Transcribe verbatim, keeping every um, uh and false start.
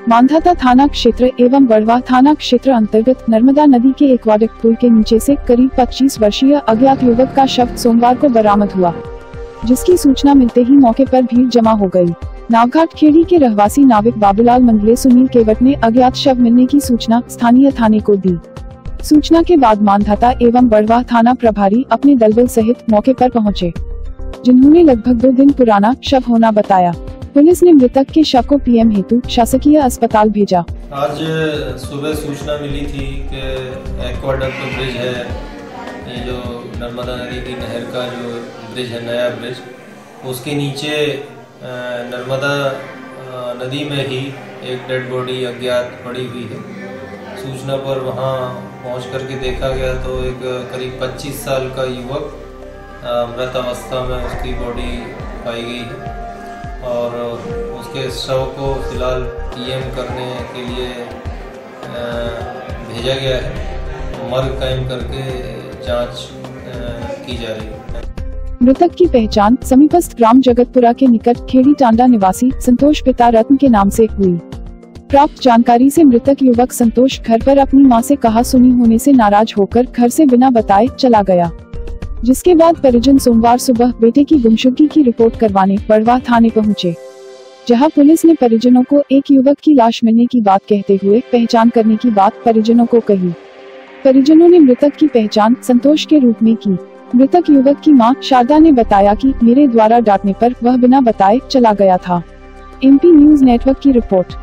मांधाता थाना क्षेत्र एवं बड़वाह थाना क्षेत्र अंतर्गत नर्मदा नदी के एक्वाडक्ट पुल के नीचे से करीब पच्चीस वर्षीय अज्ञात युवक का शव सोमवार को बरामद हुआ, जिसकी सूचना मिलते ही मौके पर भीड़ जमा हो गई। नावघाट खेड़ी के रहवासी नाविक बाबूलाल मंगले सुनील केवट ने अज्ञात शव मिलने की सूचना स्थानीय थाने को दी। सूचना के बाद मांधाता एवं बड़वाह थाना प्रभारी अपने दलबल सहित मौके पर पहुंचे, जिन्होंने लगभग दो दिन पुराना शव होना बताया। पुलिस ने मृतक के शव को पीएम हेतु शासकीय अस्पताल भेजा। आज सुबह सूचना मिली थी कि एक्वाडक्ट ब्रिज है, ये जो नर्मदा नदी की नहर का जो ब्रिज है, नया ब्रिज, उसके नीचे नर्मदा नदी में ही एक डेड बॉडी अज्ञात पड़ी हुई है। सूचना पर वहां पहुंच करके देखा गया तो एक करीब पच्चीस साल का युवक मृत अवस्था में उसकी बॉडी पाई गई है और उसके शव को फिलहाल पीएम करने के लिए भेजा गया है। मर्ग कायम करके जांच की जा रही है। मृतक की पहचान समीपस्थ ग्राम जगतपुरा के निकट खेड़ी टांडा निवासी संतोष पिता रत्न के नाम से हुई। प्राप्त जानकारी से मृतक युवक संतोष घर पर अपनी मां से कहा सुनी होने से नाराज होकर घर से बिना बताए चला गया, जिसके बाद परिजन सोमवार सुबह बेटे की गुमशुदगी की रिपोर्ट करवाने बड़वाह थाने पहुंचे, जहां पुलिस ने परिजनों को एक युवक की लाश मिलने की बात कहते हुए पहचान करने की बात परिजनों को कही। परिजनों ने मृतक की पहचान संतोष के रूप में की। मृतक युवक की मां शारदा ने बताया कि मेरे द्वारा डांटने पर वह बिना बताए चला गया था। एमपी न्यूज नेटवर्क की रिपोर्ट।